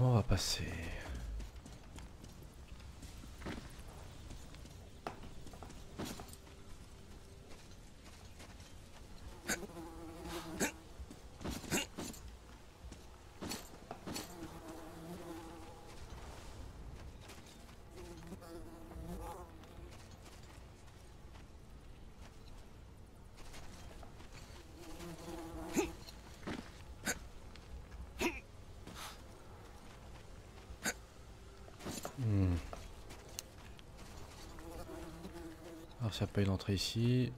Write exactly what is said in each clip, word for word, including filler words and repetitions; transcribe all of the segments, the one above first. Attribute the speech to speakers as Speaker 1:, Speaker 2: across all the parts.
Speaker 1: comment on va passer? Hmm. Alors ça pas une entrée ici.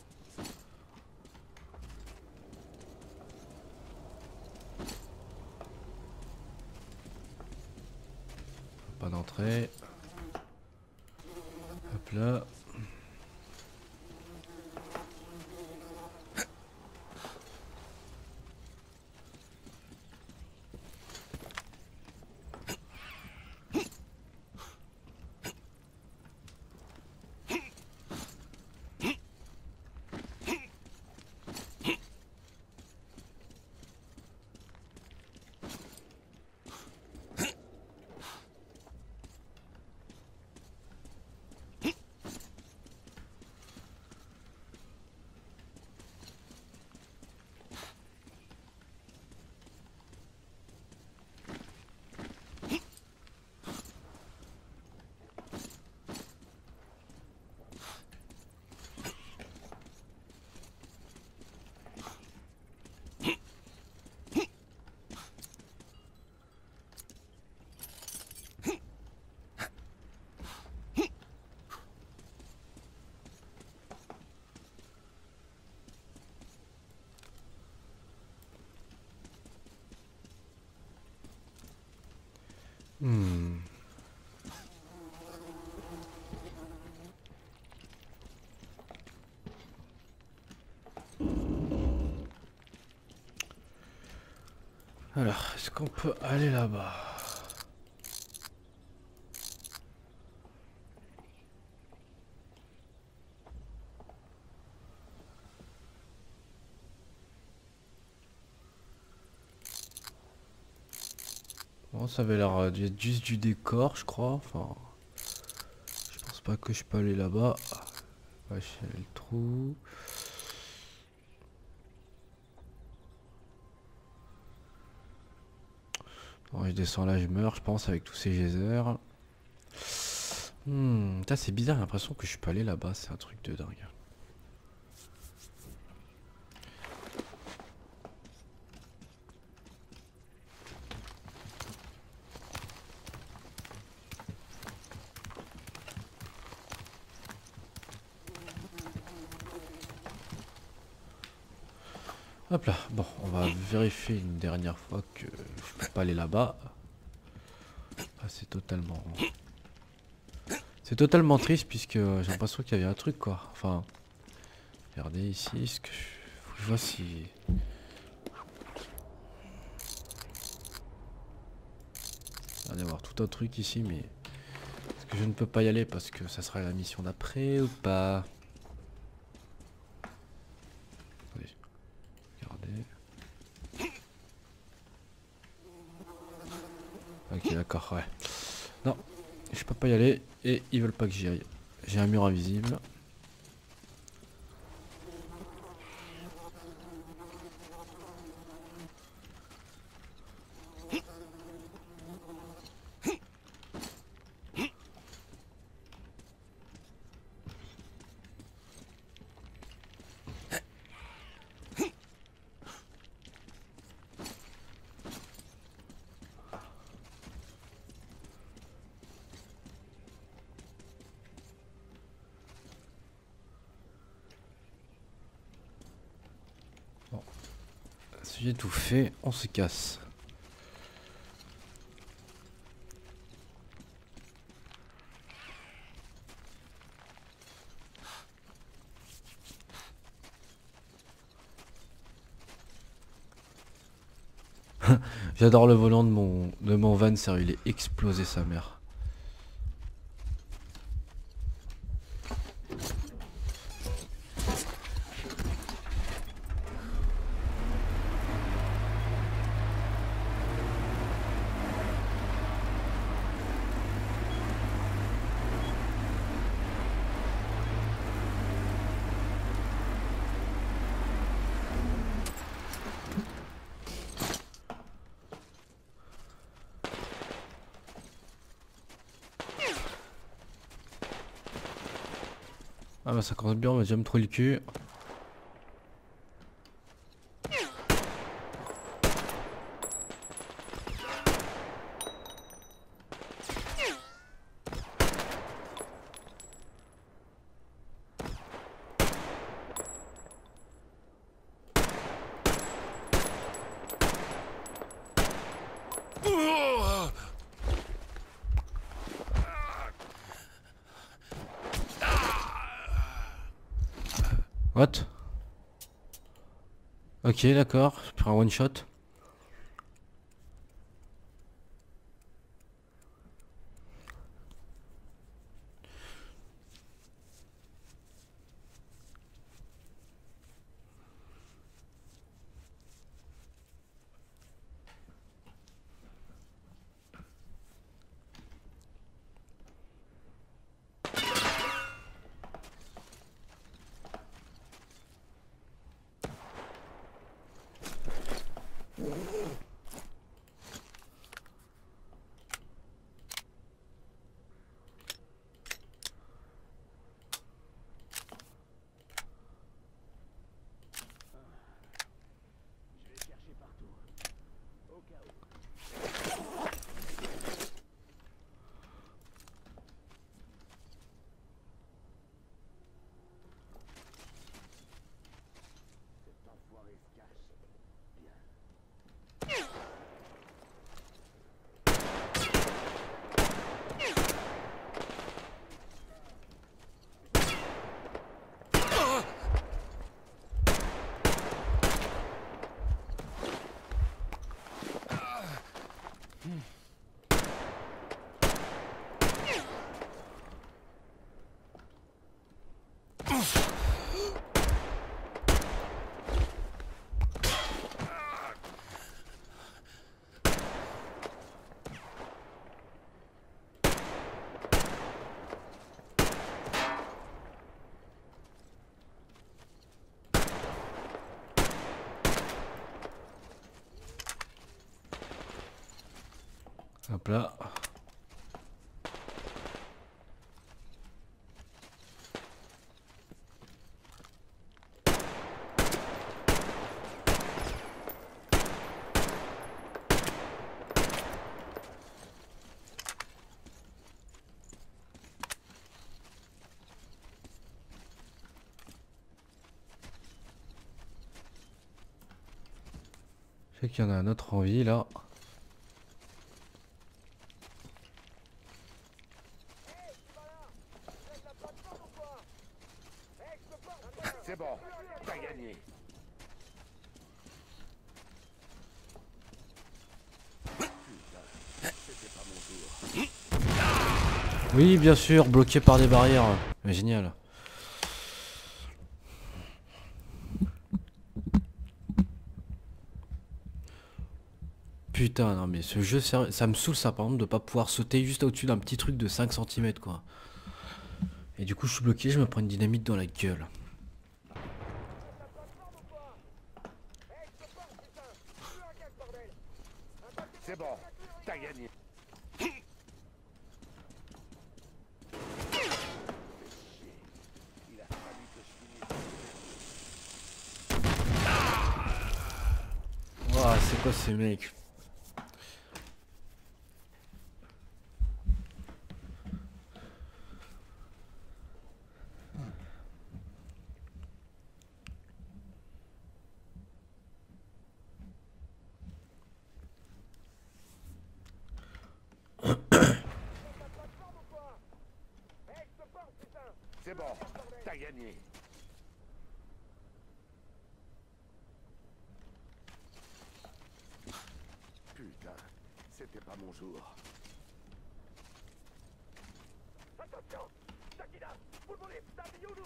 Speaker 1: Pas d'entrée. Hop là. Hmm. Alors, est-ce qu'on peut aller là-bas? Bon, ça avait l'air d'être juste du décor, je crois. Enfin, je pense pas que je peux aller là-bas. Ouais, j'ai le trou. Bon, je descends là, je meurs, je pense, avec tous ces geysers. Hmm, ça c'est bizarre, j'ai l'impression que je peux aller là-bas, c'est un truc de dingue. Hop là, bon, on va vérifier une dernière fois que je peux pas aller là-bas. Ah, c'est totalement... C'est totalement triste puisque j'ai l'impression qu'il y avait un truc quoi. Enfin, regardez ici, ce que je... Faut que je vois si... Il va y avoir tout un truc ici, mais... Est-ce que je ne peux pas y aller parce que ça sera la mission d'après ou pas? Attendez. Regardez. Ok, d'accord, ouais. Non, je peux pas y aller et ils veulent pas que j'y aille. J'ai un mur invisible. Bon. Si j'ai tout fait, on se casse. J'adore le volant de mon, de mon van, sérieux, il est explosé sa mère. Ah bah ça commence bien, on va déjà me trouver le cul. What? Ok, d'accord, je prends un one shot. Hop là. Je sais qu'il y en a un autre en vie là.
Speaker 2: C'est bon, t'as gagné.
Speaker 1: Oui, bien sûr, bloqué par des barrières. Mais génial. Putain, non mais ce jeu, ça, ça me saoule ça par exemple de pas pouvoir sauter juste au-dessus d'un petit truc de cinq centimètres quoi. Et du coup je suis bloqué, je me prends une dynamite dans la gueule.
Speaker 2: C'est bon, t'as gagné. Il a fallu que je finisse.
Speaker 1: Ouah, c'est quoi ces mecs?
Speaker 2: C'est bon, t'as gagné. Putain, c'était pas mon jour. Attention, Takida, vous voulez Tabiyoudou.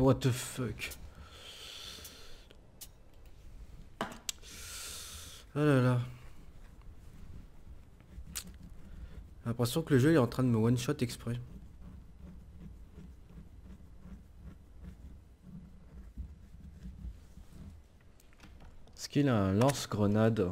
Speaker 1: what the fuck. Ah là là. J'ai l'impression que le jeu est en train de me one shot exprès. Est-ce qu'il a un lance-grenade?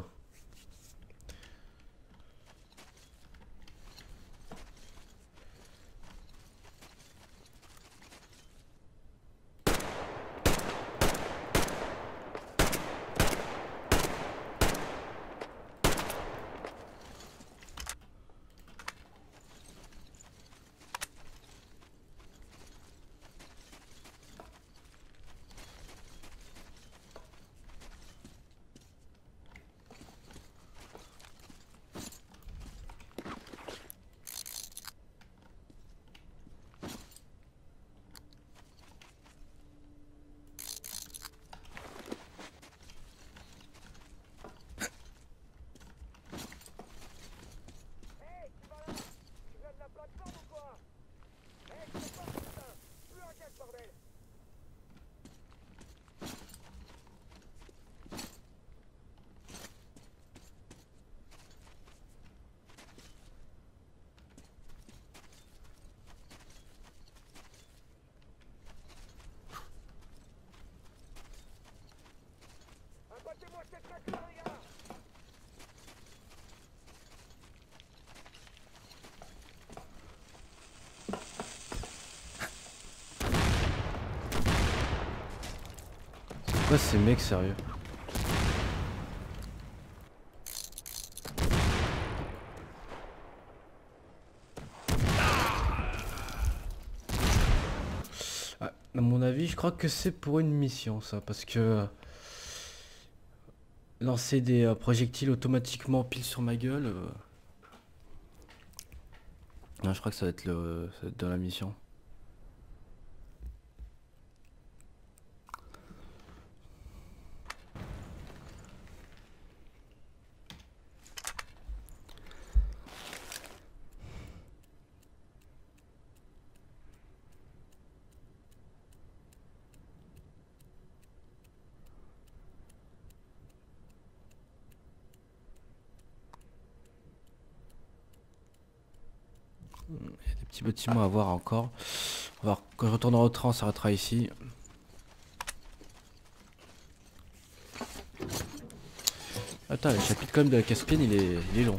Speaker 2: Battez-moi cette traque-là, les gars!
Speaker 1: C'est quoi ces mecs sérieux? Ah, à mon avis, je crois que c'est pour une mission ça, parce que lancer des euh, projectiles automatiquement pile sur ma gueule. euh, Non, je crois que ça va être le, ça va être dans la mission. Il y a des petits bâtiments à voir encore. On va voir, quand je retournerai au train, on s'arrêtera ici. Attends, le chapitre quand même de la Caspienne, il est, il est long.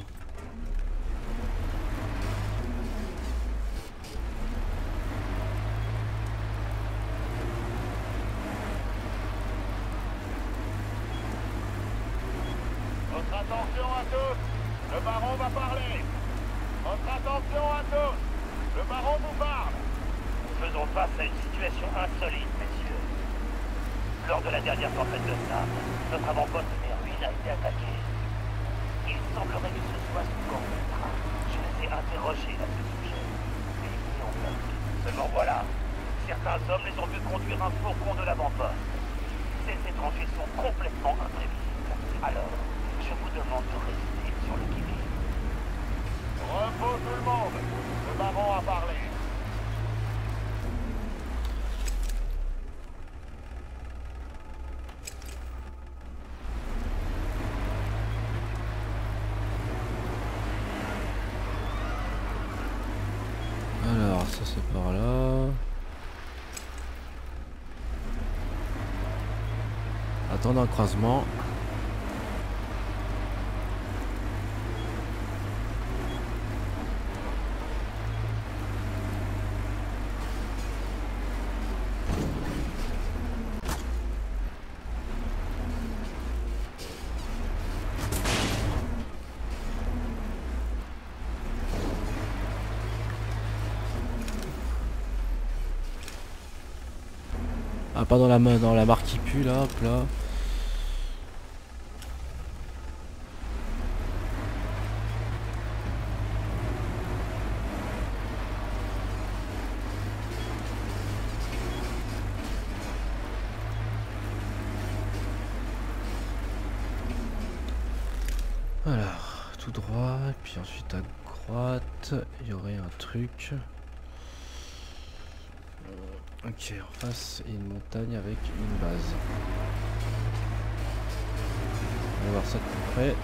Speaker 2: Votre attention à tous! Le baron va parler! Votre attention à tous! Le baron vous parle!
Speaker 3: Nous faisons face à une situation insolite, messieurs. Lors de la dernière tempête de sable, notre avant-poste Merwin a été attaqué. Il semblerait que ce soit sous contre. Je les ai interrogés à ce sujet. Et ils ont peur. Seulement voilà, certains hommes les ont vus conduire un fourgon de l'avant-poste. Ces étrangers sont complètement imprévisibles. Alors, je vous demande de rester sur le qui-vive.
Speaker 2: Repos tout le monde! Le baron a parlé!
Speaker 1: Alors, ça c'est par là. Attendre un croisement. Ah, pas dans la main, dans la marque qui pue là, hop là. Alors, tout droit, et puis ensuite à droite, il y aurait un truc. Ok, en face, il y a une montagne avec une base. On va voir ça de plus près.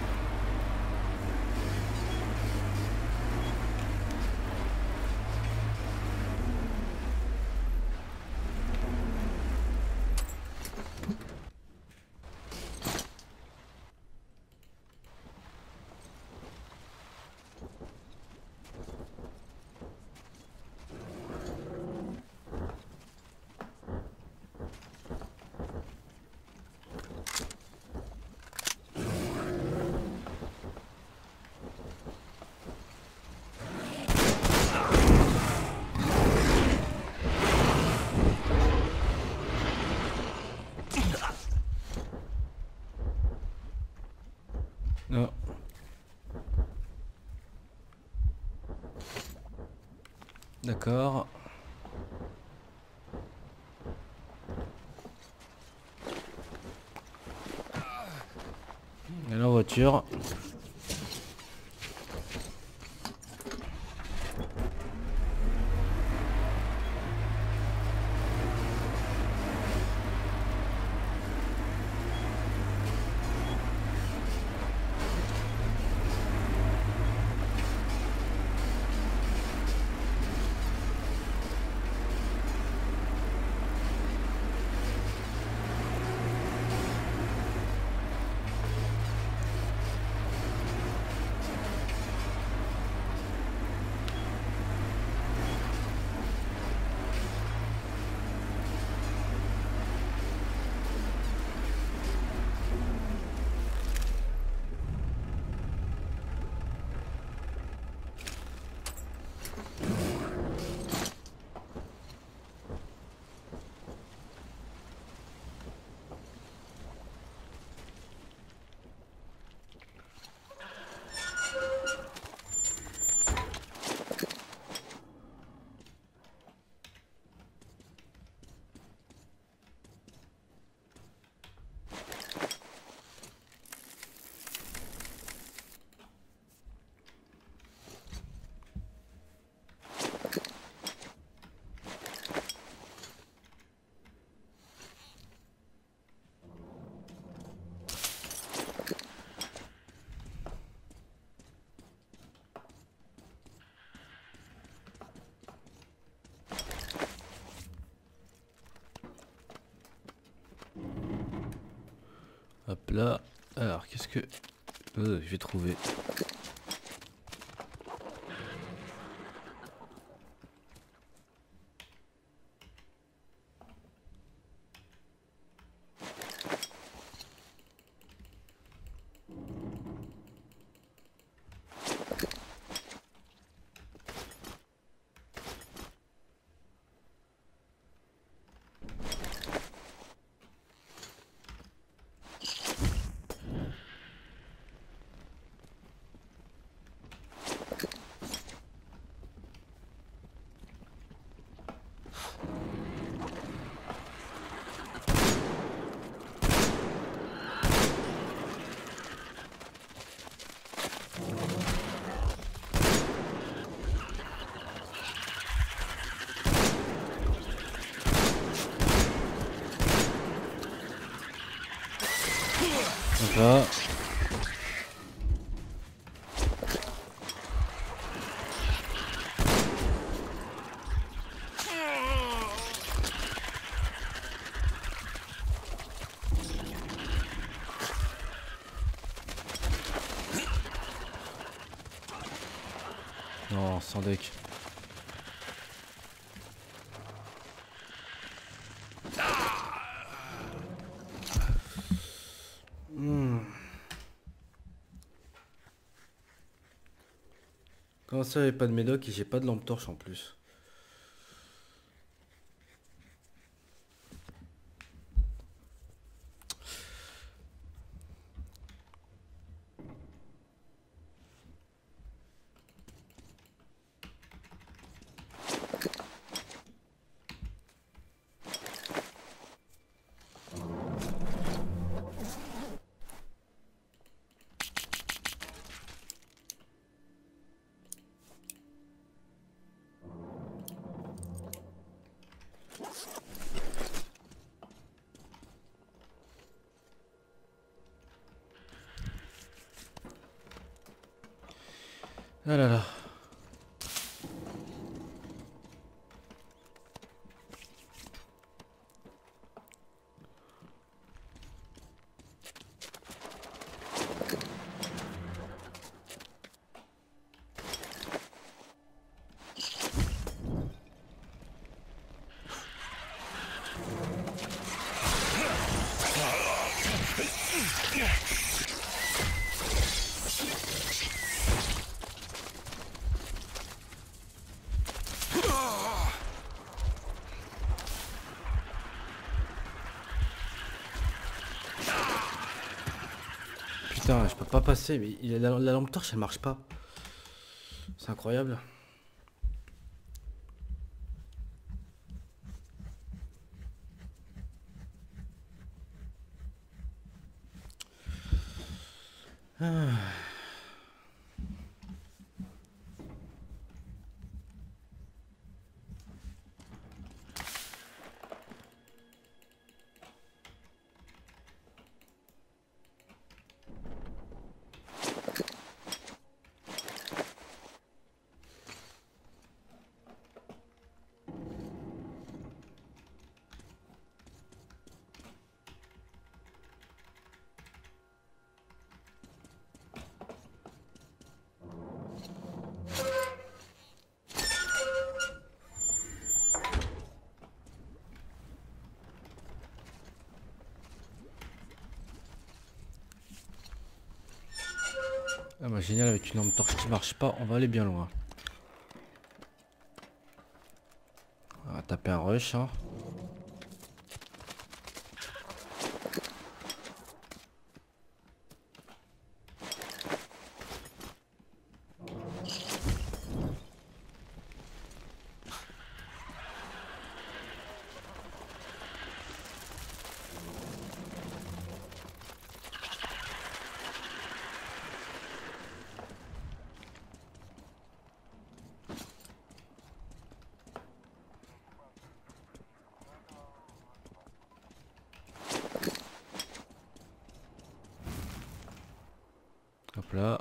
Speaker 1: Non. D'accord. Et la voiture. Hop là. Alors, qu'est-ce que... Euh, je vais trouver. Donc là. Non, sans deck. Hmm. Comment ça, j'avais pas de médoc et j'ai pas de lampe torche en plus. Ah là là. Putain, je peux pas passer, mais il- la, la lampe torche elle marche pas. C'est incroyable. Ah. Ah bah génial, avec une lampe torche qui marche pas, on va aller bien loin. On va taper un rush hein. Hop là.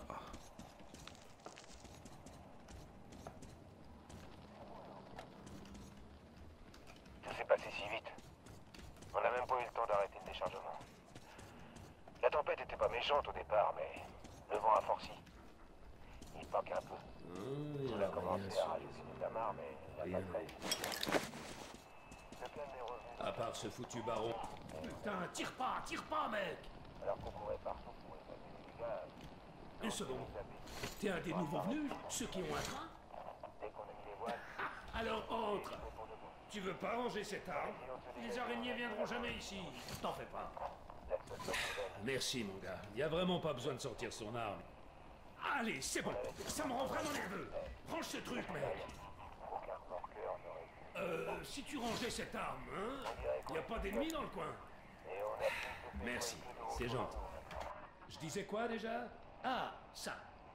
Speaker 3: Tout s'est passé si vite. On n'a même pas eu le temps d'arrêter le déchargement. La tempête était pas méchante au départ, mais le vent a forci. Il manque un peu.
Speaker 4: Mmh,
Speaker 3: On a commencé à râler sur la mare, mais il n'y a pas de trêve. Le calme est revenu.
Speaker 4: À part ce foutu baron.
Speaker 5: Putain, tire pas, tire pas, mec!
Speaker 3: Alors qu'on courait partout pour évacuer les gars.
Speaker 5: Une seconde. T'es un des nouveaux venus, ceux qui ont un train?
Speaker 3: Dès qu'on a mis les voiles,
Speaker 5: Alors entre! Tu veux pas ranger cette arme? Les araignées viendront jamais ici. T'en fais pas.
Speaker 4: Merci mon gars. Y a vraiment pas besoin de sortir son arme.
Speaker 5: Allez, c'est bon. Ça me rend vraiment nerveux. Range ce truc, mec.
Speaker 3: aucun remorqueur n'aurait pu.
Speaker 5: Euh, si tu rangeais cette arme, hein? Y a pas d'ennemis dans le coin?
Speaker 3: Et on a plus de
Speaker 4: Merci, c'est gentil.
Speaker 5: Je disais quoi déjà? Ah, ça.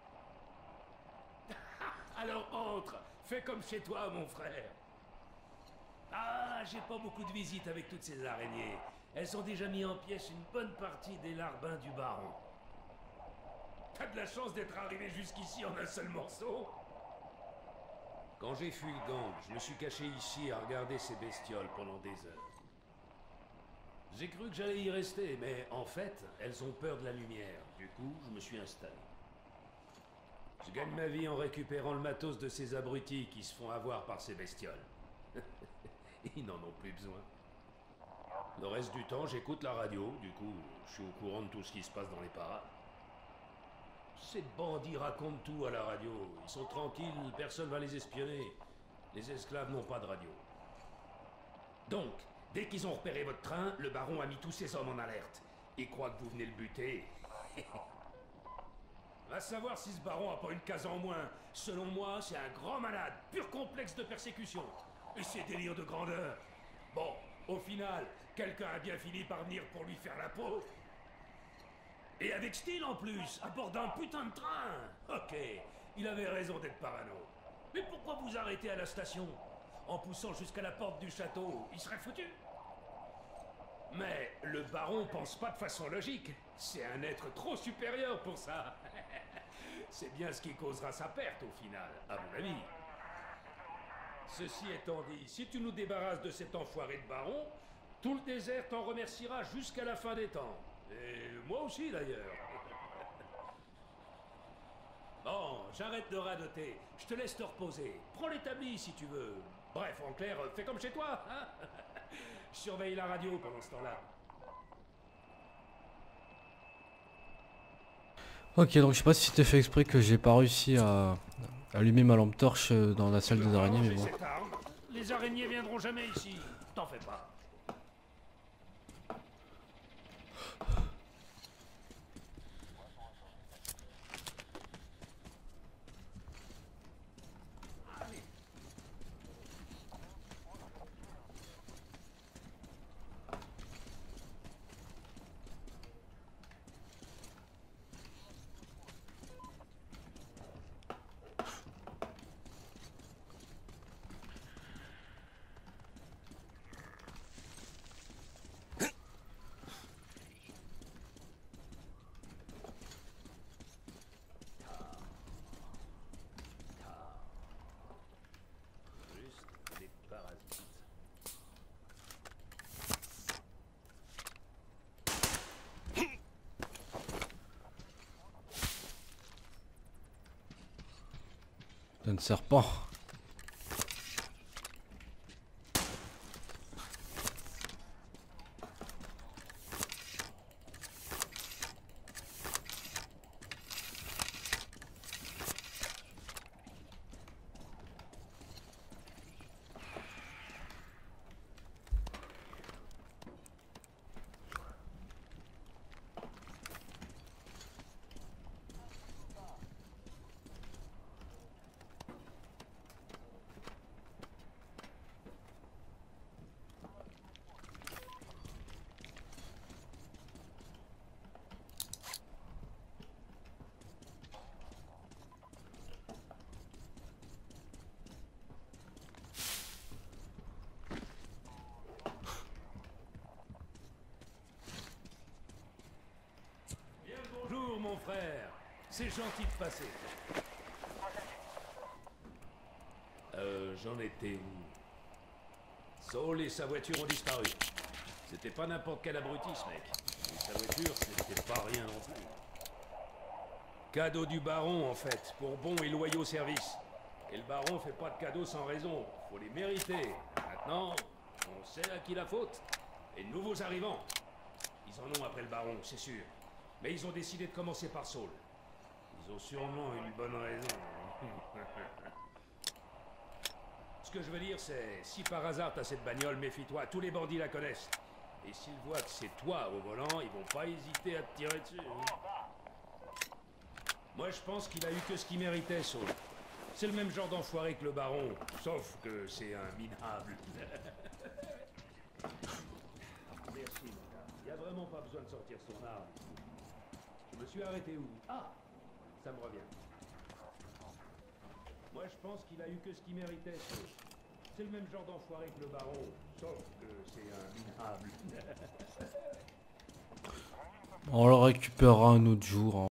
Speaker 5: Alors entre. Fais comme chez toi, mon frère. Ah, j'ai pas beaucoup de visites avec toutes ces araignées. Elles ont déjà mis en pièces une bonne partie des larbins du baron. T'as de la chance d'être arrivé jusqu'ici en un seul morceau.
Speaker 4: Quand j'ai fui le gang, je me suis caché ici à regarder ces bestioles pendant des heures. J'ai cru que j'allais y rester, mais en fait, elles ont peur de la lumière. Du coup, je me suis installé. Je gagne ma vie en récupérant le matos de ces abrutis qui se font avoir par ces bestioles. Ils n'en ont plus besoin. Le reste du temps, j'écoute la radio, du coup, je suis au courant de tout ce qui se passe dans les parades. Ces bandits racontent tout à la radio. Ils sont tranquilles, personne va les espionner. Les esclaves n'ont pas de radio.
Speaker 5: Donc, dès qu'ils ont repéré votre train, le baron a mis tous ses hommes en alerte. Ils croient que vous venez le buter. Va savoir si ce baron a pas une case en moins. Selon moi, c'est un grand malade, pur complexe de persécution. Et ses délires de grandeur. Bon, au final, quelqu'un a bien fini par venir pour lui faire la peau. Et avec style en plus, à bord d'un putain de train. Ok, il avait raison d'être parano. Mais pourquoi vous arrêtez à la station? En poussant jusqu'à la porte du château, il serait foutu. Mais le baron pense pas de façon logique. C'est un être trop supérieur pour ça. C'est bien ce qui causera sa perte au final, à mon avis. Ceci étant dit, si tu nous débarrasses de cet enfoiré de baron, tout le désert t'en remerciera jusqu'à la fin des temps. Et moi aussi d'ailleurs. Bon, j'arrête de radoter. Je te laisse te reposer. Prends l'établi si tu veux. Bref, en clair, fais comme chez toi, hein. Surveille la radio pendant ce temps-là.
Speaker 1: Ok, donc je sais pas si c'était fait exprès que j'ai pas réussi à allumer ma lampe torche dans la salle des araignées, mais bon.
Speaker 5: Cette arme. Les araignées viendront jamais ici. T'en fais pas.
Speaker 1: Un serpent.
Speaker 5: Bonjour mon frère. C'est gentil de passer. Euh, j'en étais où? Saul et sa voiture ont disparu. C'était pas n'importe quel abruti, ce mec. Et sa voiture, c'était pas rien non plus. Cadeau du baron, en fait, pour bons et loyaux services. Et le baron fait pas de cadeaux sans raison. Faut les mériter. Maintenant, on sait à qui la faute. Et de nouveaux arrivants. Ils en ont après le baron, c'est sûr. Mais ils ont décidé de commencer par Saul. Ils ont sûrement une bonne raison. Ce que je veux dire, c'est, si par hasard t'as cette bagnole, méfie-toi, tous les bandits la connaissent. Et s'ils voient que c'est toi au volant, ils vont pas hésiter à te tirer dessus. Moi, je pense qu'il a eu que ce qu'il méritait, Saul. C'est le même genre d'enfoiré que le baron, sauf que c'est un minable. Merci, mon gars. Il n'y a vraiment pas besoin de sortir son arme. Je me suis arrêté où? Ah, ça me revient. Moi, je pense qu'il a eu que ce qu'il méritait, Saul. C'est le même genre d'enfoiré que le baron, sauf que c'est un minable.
Speaker 1: On le récupérera un autre jour. Hein.